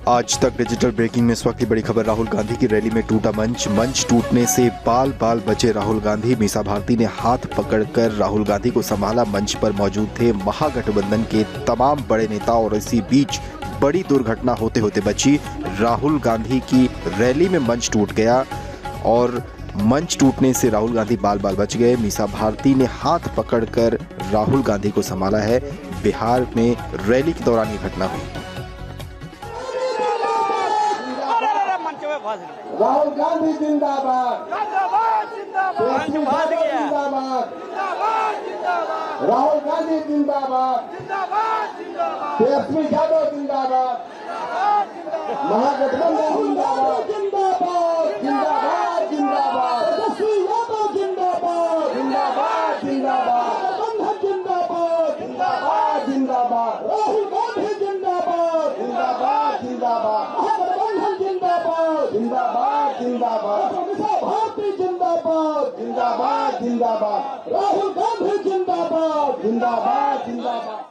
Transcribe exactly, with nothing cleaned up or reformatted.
आज तक digital breaking में इस वक्त की बड़ी खबर। राहुल गांधी की रैली में टूटा मंच मंच टूटने से बाल बाल बचे राहुल गांधी। मीसा भारती ने हाथ पकड़कर राहुल गांधी को संभाला। मंच पर मौजूद थे महागठबंधन के तमाम बड़े नेता और इसी बीच बड़ी दुर्घटना होते होते बची। राहुल गांधी की रैली में मंच टूट गया और मंच टूटने से राहुल गांधी बाल बाल बच गए। मीसा भारती ने हाथ पकड़कर राहुल गांधी को संभाला है। बिहार में रैली के दौरान ये घटना हुई। राहुल गांधी जिंदाबाद, जिंदाबाद, राहुल गांधी जिंदाबाद, तेजस्वी यादव जिंदाबाद, महागठबंधन जिंदाबाद, जिंदाबाद, जिंदाबाद, जिंदाबाद, तेजस्वी यादव जिंदाबाद, जिंदाबाद, जिंदाबाद, गठबंधन जिंदाबाद, जिंदाबाद, जिंदाबाद, राहुल गांधी जिंदाबाद, जिंदाबाद, जिंदाबाद, महागठबंधन जिंदाबाद, जिंदाबाद, जिंदाबाद, मीसा भारती जिंदाबाद, जिंदाबाद, जिंदाबाद, राहुल गांधी जिंदाबाद, जिंदाबाद, जिंदाबाद।